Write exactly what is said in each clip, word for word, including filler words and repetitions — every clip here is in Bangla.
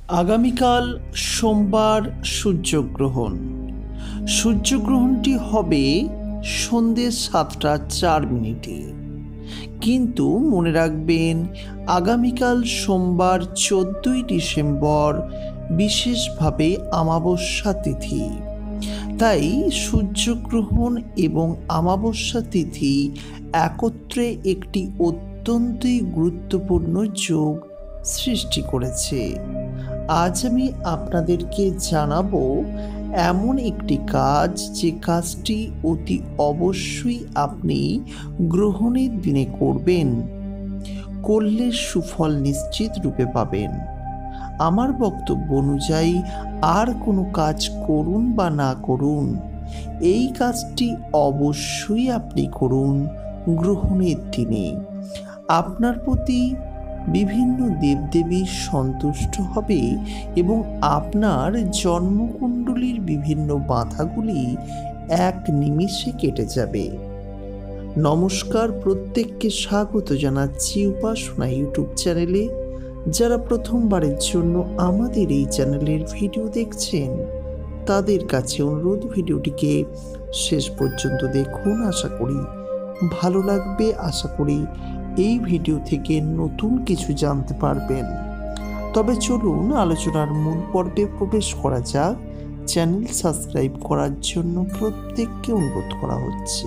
আগামীকাল সোমবার সূর্যগ্রহণ। সূর্যগ্রহণটি হবে সন্ধ্যে সাতটা চার মিনিটে। কিন্তু মনে রাখবেন, আগামীকাল সোমবার চোদ্দোই ডিসেম্বর বিশেষভাবে অমাবস্যা তিথি। তাই সূর্যগ্রহণ এবং অমাবস্যা তিথি একত্রে একটি অত্যন্তই গুরুত্বপূর্ণ যোগ সৃষ্টি করেছে। আজ আমি আপনাদেরকে জানাবো এমন একটি কাজ, যে কাজটি অতি অবশ্যই আপনি গ্রহণের দিনে করবেন, করলে সুফল নিশ্চিত রূপে পাবেন। আমার বক্তব্য অনুযায়ী আর কোনো কাজ করুন বা না করুন, এই কাজটি অবশ্যই আপনি করুন গ্রহণের দিনে। আপনার প্রতি বিভিন্ন দেবদেবী সন্তুষ্ট হবে এবং আপনার জন্মকুণ্ডলীর বিভিন্ন বাধাগুলি এক নিমিষে কেটে যাবে। নমস্কার, প্রত্যেককে স্বাগত জানাচ্ছি উপাসনা ইউটিউব চ্যানেলে। যারা প্রথমবারের জন্য আমাদের এই চ্যানেলের ভিডিও দেখছেন, তাদের কাছে অনুরোধ, ভিডিওটিকে শেষ পর্যন্ত দেখুন। আশা করি ভালো লাগবে। আশা করি এই ভিডিও থেকে নতুন কিছু জানতে পারবেন। তবে চলুন আলোচনার মূল পর্বে প্রবেশ করা যাক। চ্যানেল সাবস্ক্রাইব করার জন্য প্রত্যেককে অনুরোধ করা হচ্ছে।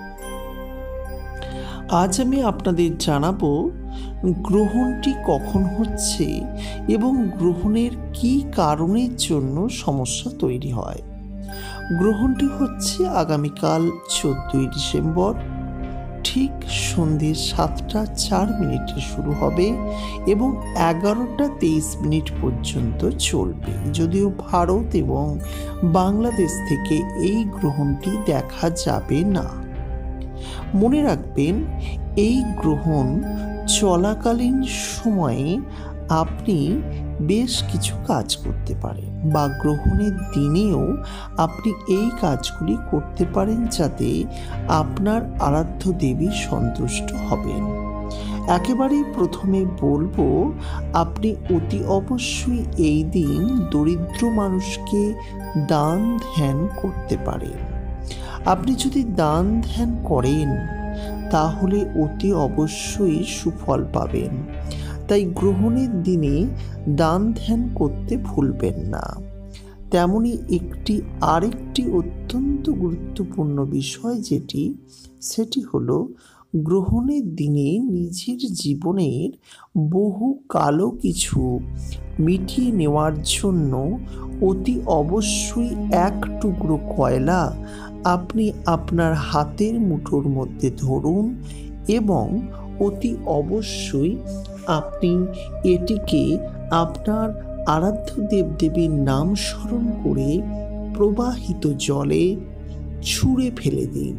আজ আমি আপনাদের জানাবো গ্রহণটি কখন হচ্ছে এবং গ্রহণের কী কারণের জন্য সমস্যা তৈরি হয়। গ্রহণটি হচ্ছে আগামীকাল চোদ্দোই ডিসেম্বর ঠিক সন্ধ্যে সাতটা চার মিনিটে শুরু হবে এবং এগারোটা তেইশ মিনিট পর্যন্ত চলবে। যদিও ভারত এবং বাংলাদেশ থেকে এই গ্রহণটি দেখা যাবে না। মনে রাখবেন, এই গ্রহণ চলাকালীন সময়ে আপনি বেশ কিছু কাজ করতে পারেন, বা গ্রহণের দিনেও আপনি এই কাজগুলি করতে পারেন, যাতে আপনার আরাধ্য দেবী সন্তুষ্ট হবেন। একেবারেই প্রথমে বলবো, আপনি অতি অবশ্যই এই দিন দরিদ্র মানুষকে দান ধ্যান করতে পারেন। আপনি যদি দান ধ্যান করেন, তাহলে অতি অবশ্যই সুফল পাবেন। তাই গ্রহণের দিনে দান ধ্যান করতে ভুলবেন না। তেমনি একটি আরেকটি অত্যন্ত গুরুত্বপূর্ণ বিষয় যেটি, সেটি হলো গ্রহণের দিনে নিজের জীবনের বহু কালো কিছু মিটিয়ে নেওয়ার জন্য অতি অবশ্যই এক টুকরো কয়লা আপনি আপনার হাতের মুঠোর মধ্যে ধরুন এবং অতি অবশ্যই আপনি এটিকে আপনার আরাধ্য দেবদেবীর নাম স্মরণ করে প্রবাহিত জলে ছুঁড়ে ফেলে দিন।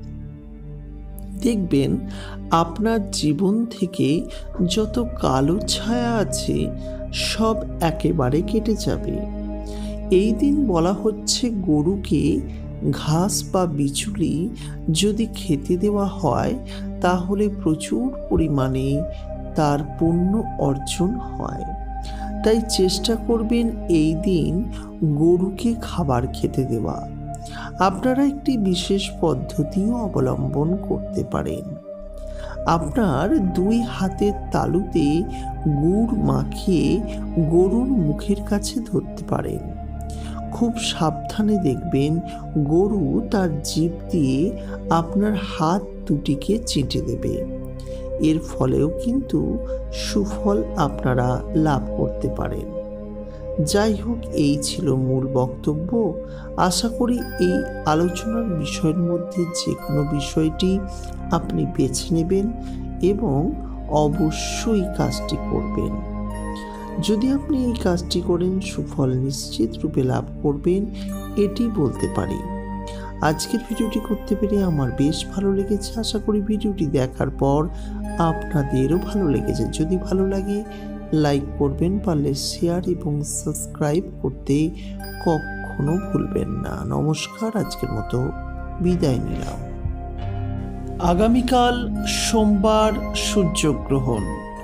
দেখবেন আপনার জীবন থেকে যত কালো ছায়া আছে সব একেবারে কেটে যাবে। এই দিন বলা হচ্ছে, গরুকে ঘাস বা বিচুলি যদি খেতে দেওয়া হয়, তাহলে প্রচুর পরিমাণে তার পুণ্য অর্জন হয়। তাই চেষ্টা করবেন এই দিন গরুকে খাবার খেতে দেওয়া। আপনারা একটি বিশেষ পদ্ধতিও অবলম্বন করতে পারেন। আপনার দুই হাতের তালুতে গুড় মাখিয়ে গরুর মুখের কাছে ধরতে পারেন। খুব সাবধানে দেখবেন গরু তার জিভ দিয়ে আপনার হাত দুটিকে চেটে দেবে। এর ফলেও কিন্তু সুফল আপনারা লাভ করতে পারেন। যাই হোক, এই ছিল মূল বক্তব্য। আশা করি এই আলোচনার বিষয়ের মধ্যে যে কোনো বিষয়টি আপনি বেছে নেবেন এবং অবশ্যই কাজটি করবেন। যদি আপনি এই কাজটি করেন, সুফল নিশ্চিত রূপে লাভ করবেন, এটি বলতে পারি। আজকের ভিডিওটি করতে পেরে আমার বেশ ভালো লেগেছে। আশা করি ভিডিওটি দেখার পর আপনাদেরও ভালো লেগেছে। যদি ভালো লাগে লাইক করবেন, পারলে শেয়ার এবং সাবস্ক্রাইব করতে কখনো ভুলবেন না। নমস্কার, আজকের মতো বিদায় নিলাম। আগামীকাল সোমবার সূর্যগ্রহণ।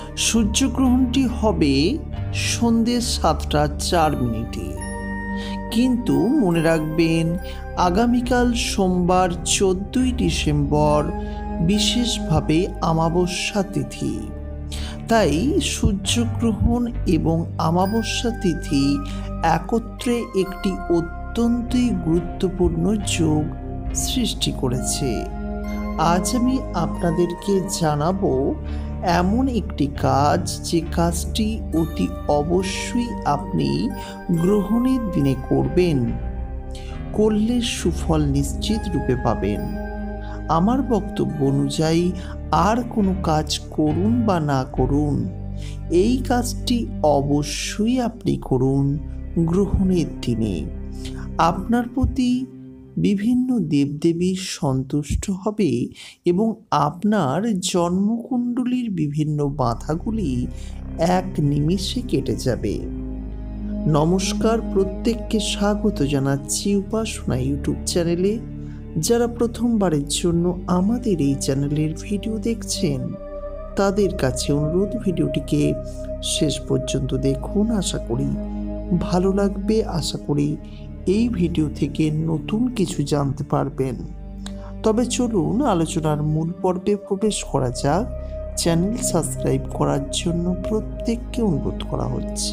সূর্যগ্রহণটি হবে সন্ধ্যে সাতটা চার মিনিটে। কিন্তু মনে রাখবেন, আগামীকাল সোমবার চোদ্দোই ডিসেম্বর বিশেষভাবে অমাবস্যা তিথি। তাই সূর্যগ্রহণ এবং অমাবস্যা তিথি একত্রে একটি অত্যন্তই গুরুত্বপূর্ণ যোগ সৃষ্টি করেছে। আজ আমি আপনাদেরকে জানাবো এমন একটি কাজ, যে কাজটি অতি অবশ্যই আপনি গ্রহণের দিনে করবেন, করলে সুফল নিশ্চিত রূপে পাবেন। আমার বক্তব্য অনুযায়ী আর কোনো কাজ করুন বা না করুন, এই কাজটি অবশ্যই আপনি করুন গ্রহণের দিনে। আপনার প্রতি বিভিন্ন দেবদেবী সন্তুষ্ট হবে এবং আপনার জন্মকুণ্ডলীর বিভিন্ন বাধাগুলি এক নিমিষে কেটে যাবে। নমস্কার, প্রত্যেককে স্বাগত জানাচ্ছি উপাসনা ইউটিউব চ্যানেলে। যারা প্রথমবারের জন্য আমাদের এই চ্যানেলের ভিডিও দেখছেন, তাদের কাছে অনুরোধ, ভিডিওটিকে শেষ পর্যন্ত দেখুন। আশা করি ভালো লাগবে। আশা করি এই ভিডিও থেকে নতুন কিছু জানতে পারবেন। তবে চলুন আলোচনার মূল পর্বে প্রবেশ করা যাক। চ্যানেল সাবস্ক্রাইব করার জন্য প্রত্যেককে অনুরোধ করা হচ্ছে।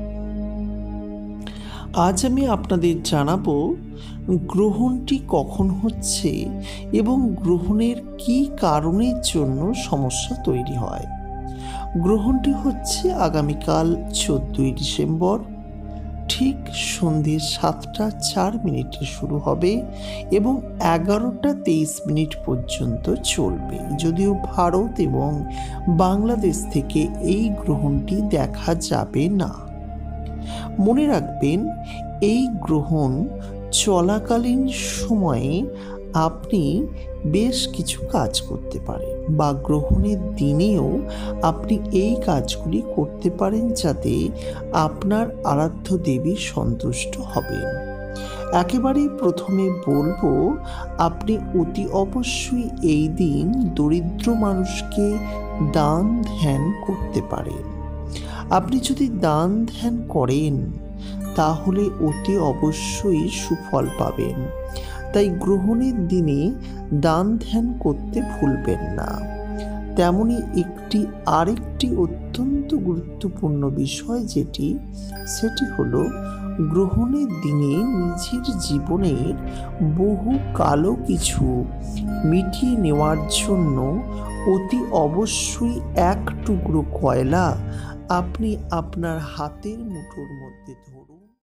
আজ আমি আপনাদের জানাবো গ্রহণটি কখন হচ্ছে এবং গ্রহণের কী কারণের জন্য সমস্যা তৈরি হয়। গ্রহণটি হচ্ছে আগামীকাল চোদ্দোই ডিসেম্বর ঠিক সন্ধ্যে সাতটা চার মিনিটে শুরু হবে এবং এগারোটা তেইশ মিনিট পর্যন্ত চলবে। যদিও ভারত এবং বাংলাদেশ থেকে এই গ্রহণটি দেখা যাবে না। মনে রাখবেন, এই গ্রহণ চলাকালীন সময়ে আপনি বেশ কিছু কাজ করতে পারেন, বা গ্রহণের দিনেও আপনি এই কাজগুলি করতে পারেন, যাতে আপনার আরাধ্য দেবী সন্তুষ্ট হবেন। একেবারেই প্রথমে বলবো, আপনি অতি অবশ্যই এই দিন দরিদ্র মানুষকে দান ধ্যান করতে পারেন। আপনি যদি দান ধ্যান করেন, তাহলে অতি অবশ্যই সুফল পাবেন। তাই গ্রহণের দিনে দান ধ্যান করতে ভুলবেন না। তেমনি একটি আরেকটি অত্যন্ত গুরুত্বপূর্ণ বিষয় যেটি, সেটি হলো গ্রহণের দিনে নিজের জীবনের বহু কালো কিছু মিটিয়ে নেওয়ার জন্য অতি অবশ্যই এক টুকরো কয়লা আপনি আপনার হাতের মুঠোর মধ্যে ধরুন।